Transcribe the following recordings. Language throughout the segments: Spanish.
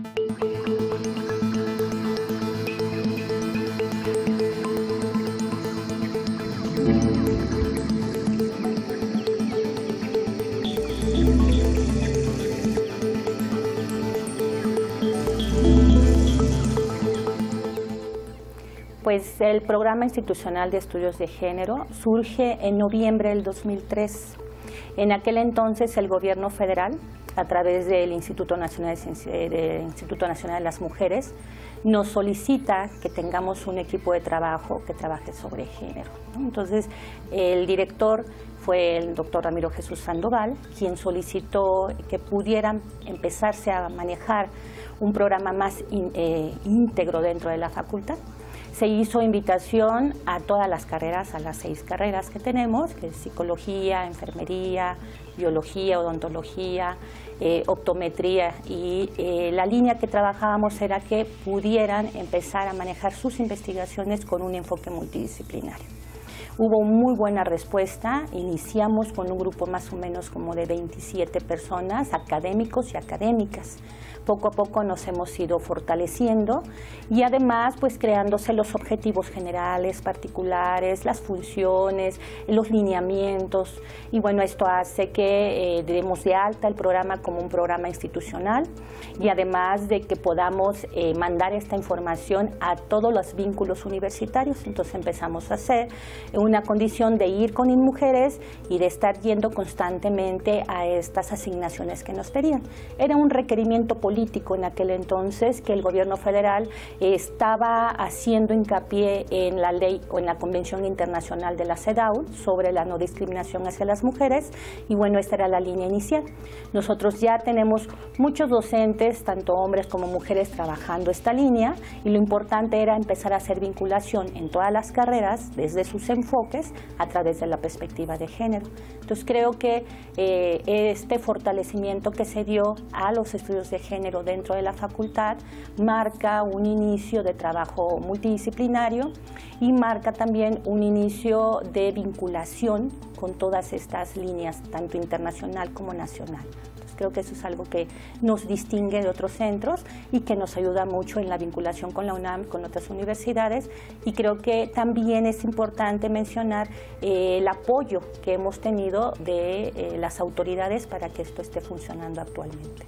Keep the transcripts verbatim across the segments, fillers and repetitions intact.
Pues el Programa Institucional de Estudios de Género surge en noviembre del dos mil tres. En aquel entonces el gobierno federal, a través del Instituto Nacional de, de, Instituto Nacional de las Mujeres, nos solicita que tengamos un equipo de trabajo que trabaje sobre género, ¿no? Entonces, el director fue el doctor Ramiro Jesús Sandoval, quien solicitó que pudieran empezarse a manejar un programa más in, eh, íntegro dentro de la facultad. Se hizo invitación a todas las carreras, a las seis carreras que tenemos, que es psicología, enfermería, biología, odontología, eh, optometría, y eh, la línea que trabajábamos era que pudieran empezar a manejar sus investigaciones con un enfoque multidisciplinario. Hubo muy buena respuesta, iniciamos con un grupo más o menos como de veintisiete personas, académicos y académicas. Poco a poco nos hemos ido fortaleciendo y además pues creándose los objetivos generales, particulares, las funciones, los lineamientos, y bueno, esto hace que eh, demos de alta el programa como un programa institucional, y además de que podamos eh, mandar esta información a todos los vínculos universitarios. Entonces empezamos a hacer una condición de ir con InMujeres y de estar yendo constantemente a estas asignaciones que nos pedían. Era un requerimiento político político en aquel entonces, que el gobierno federal estaba haciendo hincapié en la ley o en la Convención Internacional de la CEDAW sobre la no discriminación hacia las mujeres, y bueno, esta era la línea inicial. Nosotros ya tenemos muchos docentes, tanto hombres como mujeres, trabajando esta línea, y lo importante era empezar a hacer vinculación en todas las carreras desde sus enfoques a través de la perspectiva de género. Entonces creo que eh, este fortalecimiento que se dio a los estudios de género dentro de la facultad marca un inicio de trabajo multidisciplinario y marca también un inicio de vinculación con todas estas líneas, tanto internacional como nacional. Entonces creo que eso es algo que nos distingue de otros centros y que nos ayuda mucho en la vinculación con la UNAM, con otras universidades, y creo que también es importante mencionar eh, el apoyo que hemos tenido de eh, las autoridades para que esto esté funcionando actualmente.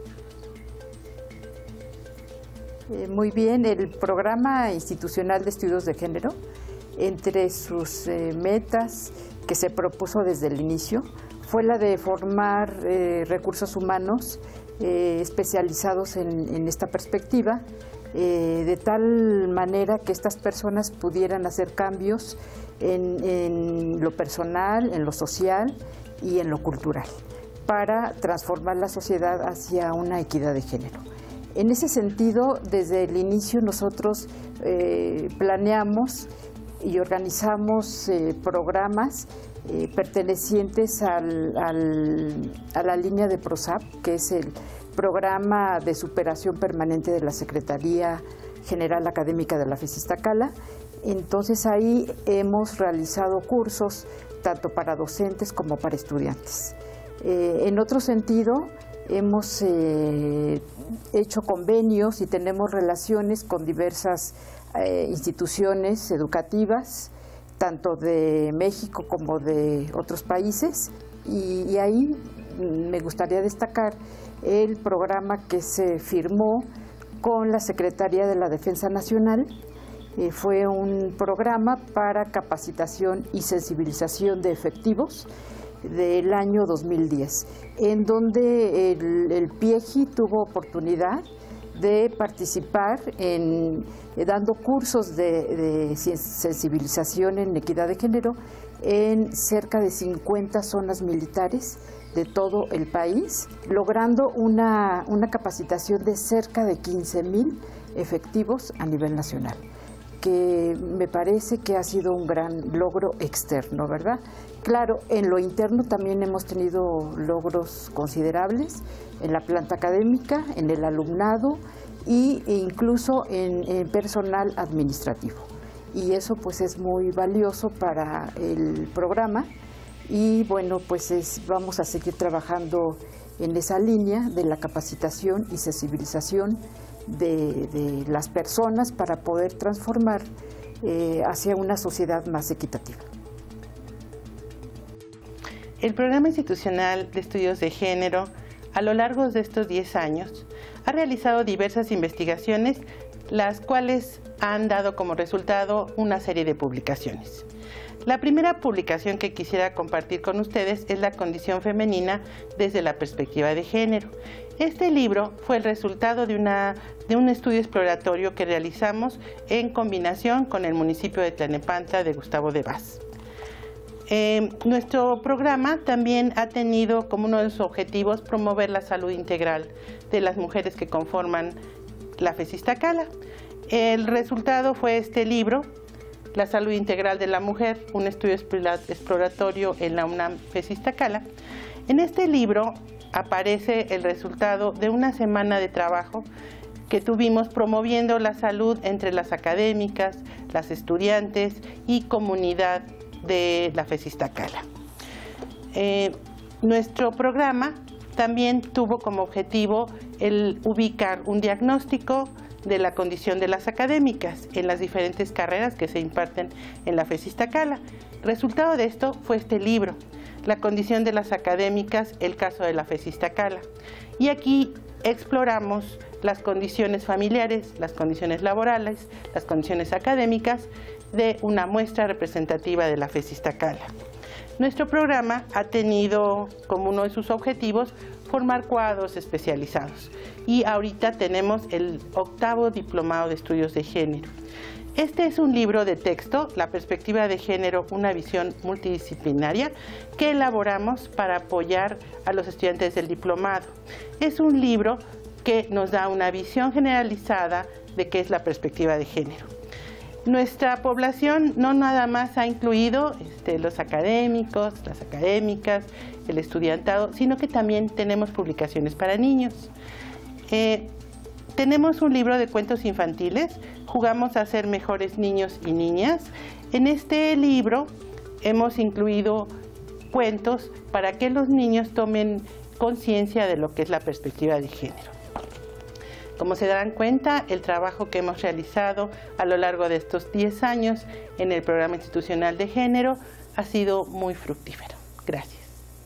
Muy bien, el Programa Institucional de Estudios de Género, entre sus eh, metas que se propuso desde el inicio, fue la de formar eh, recursos humanos eh, especializados en, en esta perspectiva, eh, de tal manera que estas personas pudieran hacer cambios en, en lo personal, en lo social y en lo cultural, para transformar la sociedad hacia una equidad de género. En ese sentido, desde el inicio nosotros eh, planeamos y organizamos eh, programas eh, pertenecientes al, al, a la línea de PROSAP, que es el Programa de Superación Permanente de la Secretaría General Académica de la FES Iztacala. Entonces ahí hemos realizado cursos tanto para docentes como para estudiantes. Eh, en otro sentido, hemos eh, hecho convenios y tenemos relaciones con diversas eh, instituciones educativas, tanto de México como de otros países, y, y ahí me gustaría destacar el programa que se firmó con la Secretaría de la Defensa Nacional. Eh, fue un programa para capacitación y sensibilización de efectivos del año dos mil diez, en donde el, el PIEGI tuvo oportunidad de participar en eh, dando cursos de, de sensibilización en equidad de género en cerca de cincuenta zonas militares de todo el país, logrando una, una capacitación de cerca de quince mil efectivos a nivel nacional, que me parece que ha sido un gran logro externo, ¿verdad? Claro, en lo interno también hemos tenido logros considerables en la planta académica, en el alumnado y, e incluso en, en personal administrativo. Y eso pues es muy valioso para el programa, y bueno, pues es, vamos a seguir trabajando en esa línea de la capacitación y sensibilización de, de las personas para poder transformar eh, hacia una sociedad más equitativa. El Programa Institucional de Estudios de Género, a lo largo de estos diez años, ha realizado diversas investigaciones, las cuales han dado como resultado una serie de publicaciones. La primera publicación que quisiera compartir con ustedes es La condición femenina desde la perspectiva de género. Este libro fue el resultado de, una, de un estudio exploratorio que realizamos en combinación con el municipio de Tlalnepantla de Gustavo de Vaz. Eh, nuestro programa también ha tenido como uno de sus objetivos promover la salud integral de las mujeres que conforman la FES Iztacala. El resultado fue este libro, La salud integral de la mujer, un estudio exploratorio en la UNAM FES Iztacala. En este libro aparece el resultado de una semana de trabajo que tuvimos promoviendo la salud entre las académicas, las estudiantes y comunidad de la FES Iztacala. Eh, nuestro programa también tuvo como objetivo el ubicar un diagnóstico de la condición de las académicas en las diferentes carreras que se imparten en la FES Iztacala. Resultado de esto fue este libro, La condición de las académicas, el caso de la FES Iztacala. Y aquí exploramos las condiciones familiares, las condiciones laborales, las condiciones académicas de una muestra representativa de la FES Iztacala. Nuestro programa ha tenido como uno de sus objetivos formar cuadros especializados y ahorita tenemos el octavo diplomado de estudios de género. Este es un libro de texto, La perspectiva de género, una visión multidisciplinaria, que elaboramos para apoyar a los estudiantes del diplomado. Es un libro que nos da una visión generalizada de qué es la perspectiva de género. Nuestra población no nada más ha incluido este, los académicos, las académicas, el estudiantado, sino que también tenemos publicaciones para niños. Eh, tenemos un libro de cuentos infantiles, Jugamos a ser mejores niños y niñas. En este libro hemos incluido cuentos para que los niños tomen conciencia de lo que es la perspectiva de género. Como se darán cuenta, el trabajo que hemos realizado a lo largo de estos diez años en el Programa Institucional de Género ha sido muy fructífero. Gracias.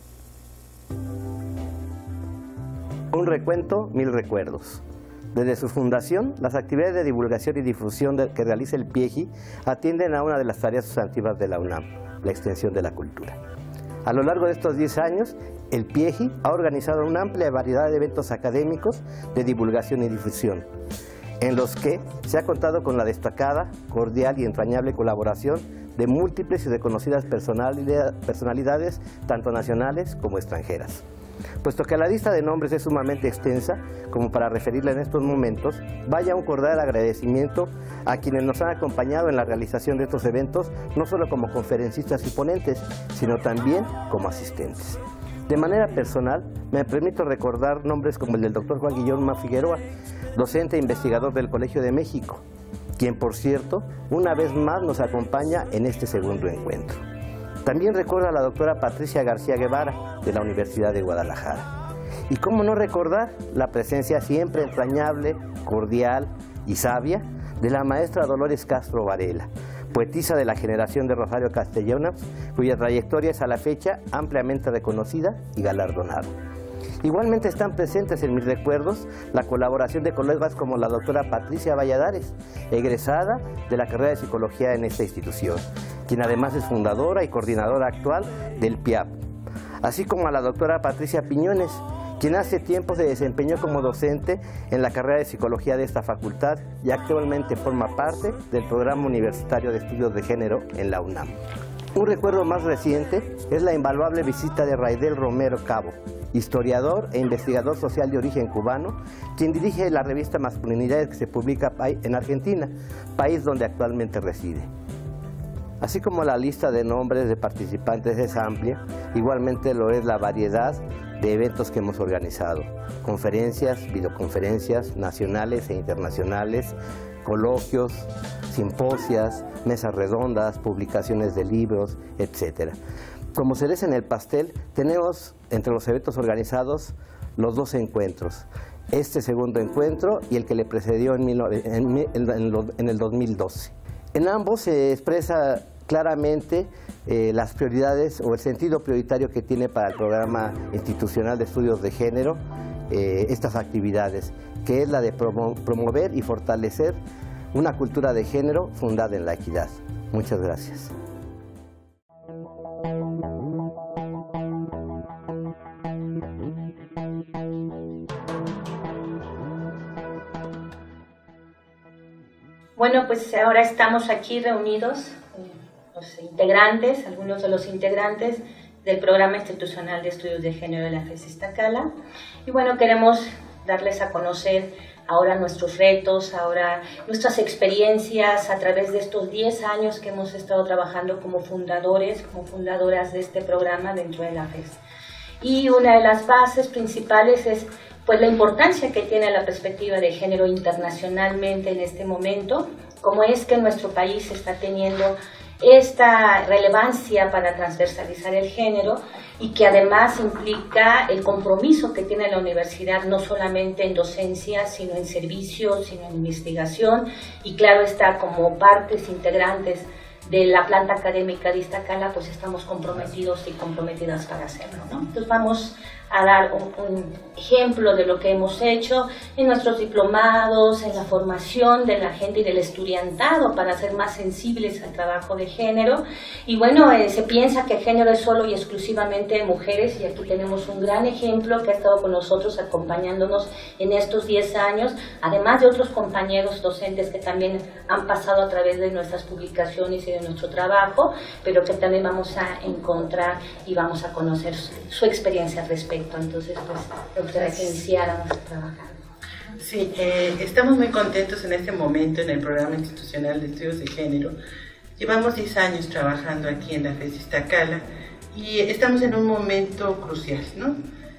Un recuento, mil recuerdos. Desde su fundación, las actividades de divulgación y difusión de, que realiza el PIEGI atienden a una de las tareas sustantivas de la UNAM, la extensión de la cultura. A lo largo de estos diez años, el PIEGI ha organizado una amplia variedad de eventos académicos de divulgación y difusión, en los que se ha contado con la destacada, cordial y entrañable colaboración de múltiples y reconocidas personalidades, tanto nacionales como extranjeras. Puesto que la lista de nombres es sumamente extensa, como para referirla en estos momentos, vaya un cordial agradecimiento a quienes nos han acompañado en la realización de estos eventos, no solo como conferencistas y ponentes, sino también como asistentes. De manera personal, me permito recordar nombres como el del doctor Juan Guillermo Figueroa, docente e investigador del Colegio de México, quien, por cierto, una vez más nos acompaña en este segundo encuentro. También recuerdo a la doctora Patricia García Guevara, de la Universidad de Guadalajara. Y cómo no recordar la presencia siempre entrañable, cordial y sabia de la maestra Dolores Castro Varela, poetisa de la generación de Rosario Castellanos, cuya trayectoria es a la fecha ampliamente reconocida y galardonada. Igualmente están presentes en mis recuerdos la colaboración de colegas como la doctora Patricia Valladares, egresada de la carrera de Psicología en esta institución, quien además es fundadora y coordinadora actual del P I A P, así como a la doctora Patricia Piñones, quien hace tiempo se desempeñó como docente en la carrera de Psicología de esta facultad y actualmente forma parte del Programa Universitario de Estudios de Género en la UNAM. Un recuerdo más reciente es la invaluable visita de Raidel Romero Cabo, historiador e investigador social de origen cubano, quien dirige la revista Masculinidades que se publica en Argentina, país donde actualmente reside. Así como la lista de nombres de participantes es amplia, igualmente lo es la variedad de eventos que hemos organizado, conferencias, videoconferencias nacionales e internacionales, coloquios, simposias, mesas redondas, publicaciones de libros, etcétera. Como cereza en el pastel, tenemos entre los eventos organizados los dos encuentros, este segundo encuentro y el que le precedió en, en, en, en el dos mil doce. En ambos se expresa claramente eh, las prioridades o el sentido prioritario que tiene para el Programa Institucional de Estudios de Género eh, estas actividades, que es la de promo promover y fortalecer una cultura de género fundada en la equidad. Muchas gracias. Bueno, pues ahora estamos aquí reunidos, los integrantes, algunos de los integrantes del Programa Institucional de Estudios de Género de la FES Iztacala. Y bueno, queremos darles a conocer ahora nuestros retos, ahora nuestras experiencias a través de estos diez años que hemos estado trabajando como fundadores, como fundadoras de este programa dentro de la FES. Y una de las bases principales es pues la importancia que tiene la perspectiva de género internacionalmente en este momento, cómo es que nuestro país está teniendo esta relevancia para transversalizar el género y que además implica el compromiso que tiene la universidad no solamente en docencia, sino en servicios, sino en investigación y claro está como partes integrantes de la planta académica de Iztacala, pues estamos comprometidos y comprometidas para hacerlo, ¿no? Entonces vamos a dar un, un ejemplo de lo que hemos hecho en nuestros diplomados, en la formación de la gente y del estudiantado para ser más sensibles al trabajo de género. Y bueno, eh, se piensa que género es solo y exclusivamente de mujeres y aquí tenemos un gran ejemplo que ha estado con nosotros acompañándonos en estos diez años, además de otros compañeros docentes que también han pasado a través de nuestras publicaciones y de nuestro trabajo, pero que también vamos a encontrar y vamos a conocer su, su experiencia al respecto. Entonces, pues, doctora, que iniciáramos a trabajar. Sí, eh, estamos muy contentos en este momento en el Programa Institucional de Estudios de Género. Llevamos diez años trabajando aquí en la FES Iztacala y estamos en un momento crucial, ¿no?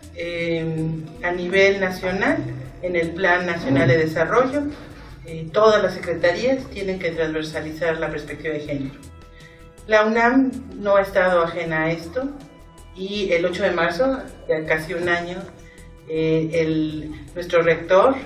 Eh, a nivel nacional, en el Plan Nacional de Desarrollo, eh, todas las secretarías tienen que transversalizar la perspectiva de género. La UNAM no ha estado ajena a esto. Y el ocho de marzo, ya casi un año, eh, el, nuestro rector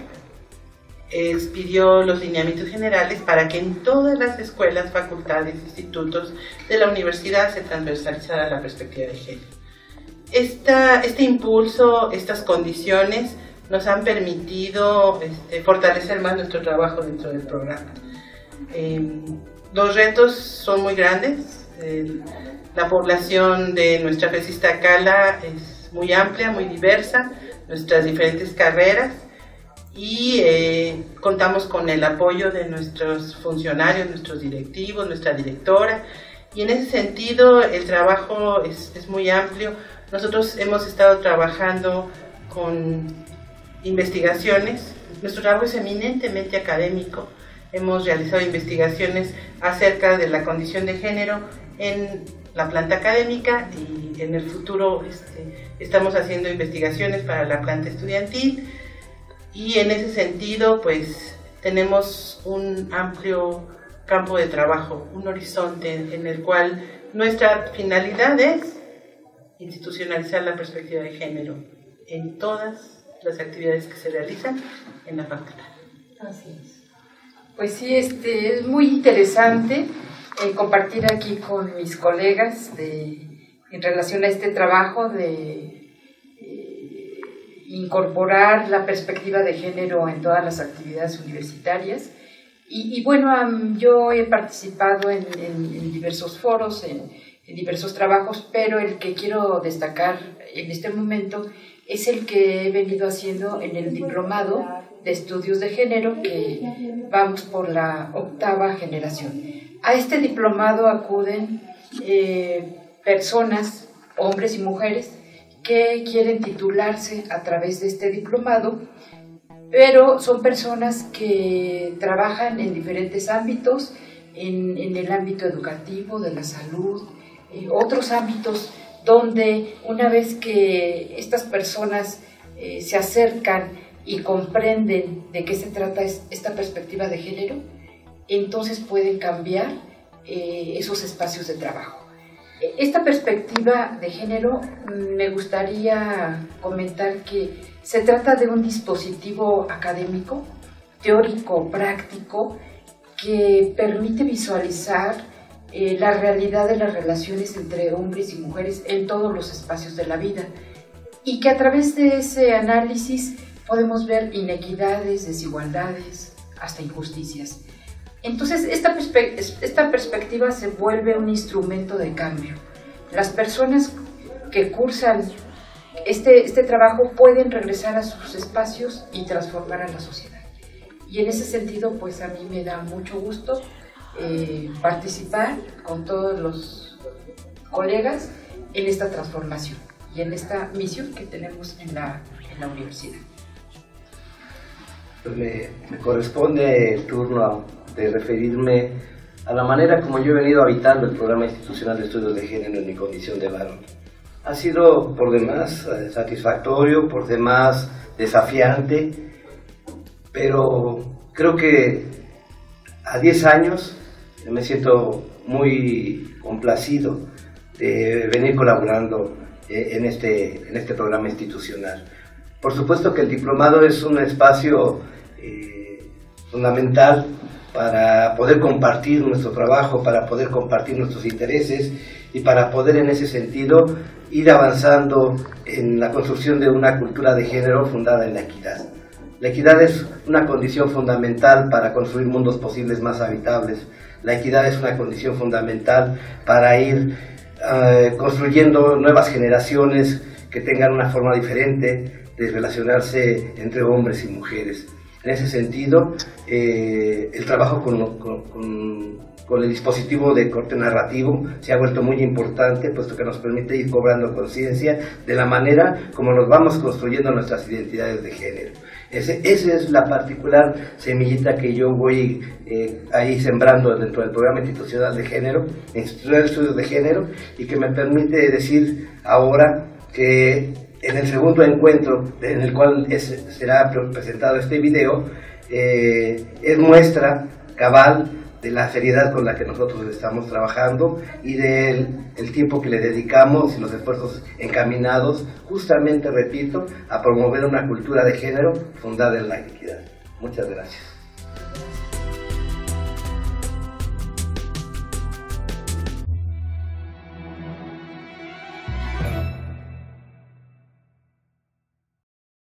expidió los lineamientos generales para que en todas las escuelas, facultades, institutos de la universidad se transversalizara la perspectiva de género. Esta, este impulso, estas condiciones nos han permitido este, fortalecer más nuestro trabajo dentro del programa. Eh, los retos son muy grandes. El, La población de nuestra FES Iztacala es muy amplia, muy diversa, nuestras diferentes carreras y eh, contamos con el apoyo de nuestros funcionarios, nuestros directivos, nuestra directora y en ese sentido el trabajo es, es muy amplio. Nosotros hemos estado trabajando con investigaciones, nuestro trabajo es eminentemente académico, hemos realizado investigaciones acerca de la condición de género en la planta académica y en el futuro este, estamos haciendo investigaciones para la planta estudiantil y en ese sentido pues tenemos un amplio campo de trabajo, un horizonte en el cual nuestra finalidad es institucionalizar la perspectiva de género en todas las actividades que se realizan en la facultad. Así es. Pues sí, este, es muy interesante Eh, compartir aquí con mis colegas de, en relación a este trabajo de eh, incorporar la perspectiva de género en todas las actividades universitarias y, y bueno, um, yo he participado en, en, en diversos foros, en, en diversos trabajos, pero el que quiero destacar en este momento es el que he venido haciendo en el diplomado de estudios de género que vamos por la octava generación. A este diplomado acuden eh, personas, hombres y mujeres, que quieren titularse a través de este diplomado, pero son personas que trabajan en diferentes ámbitos, en, en el ámbito educativo, de la salud, eh, otros ámbitos donde una vez que estas personas eh, se acercan y comprenden de qué se trata esta perspectiva de género, entonces pueden cambiar eh, esos espacios de trabajo. Esta perspectiva de género, me gustaría comentar que se trata de un dispositivo académico, teórico, práctico, que permite visualizar eh, la realidad de las relaciones entre hombres y mujeres en todos los espacios de la vida, y que a través de ese análisis podemos ver inequidades, desigualdades, hasta injusticias. Entonces, esta, perspe esta perspectiva se vuelve un instrumento de cambio. Las personas que cursan este, este trabajo pueden regresar a sus espacios y transformar a la sociedad. Y en ese sentido, pues a mí me da mucho gusto eh, participar con todos los colegas en esta transformación y en esta misión que tenemos en la, en la universidad. Pues me, me corresponde el turno de referirme a la manera como yo he venido habitando el programa institucional de estudios de género en mi condición de varón. Ha sido por demás eh, satisfactorio, por demás desafiante, pero creo que a diez años me siento muy complacido de venir colaborando eh, en, este, en este programa institucional. Por supuesto que el diplomado es un espacio eh, fundamental para poder compartir nuestro trabajo, para poder compartir nuestros intereses y para poder en ese sentido ir avanzando en la construcción de una cultura de género fundada en la equidad. La equidad es una condición fundamental para construir mundos posibles más habitables. La equidad es una condición fundamental para ir eh, construyendo nuevas generaciones que tengan una forma diferente de relacionarse entre hombres y mujeres. En ese sentido, eh, el trabajo con, con, con, con el dispositivo de corte narrativo se ha vuelto muy importante, puesto que nos permite ir cobrando conciencia de la manera como nos vamos construyendo nuestras identidades de género. Ese, esa es la particular semillita que yo voy eh, ahí sembrando dentro del programa institucional de género, institucional de estudios de género, y que me permite decir ahora que en el segundo encuentro en el cual es, será presentado este video, eh, es muestra cabal de la seriedad con la que nosotros estamos trabajando y del el tiempo que le dedicamos y los esfuerzos encaminados, justamente, repito, a promover una cultura de género fundada en la equidad. Muchas gracias.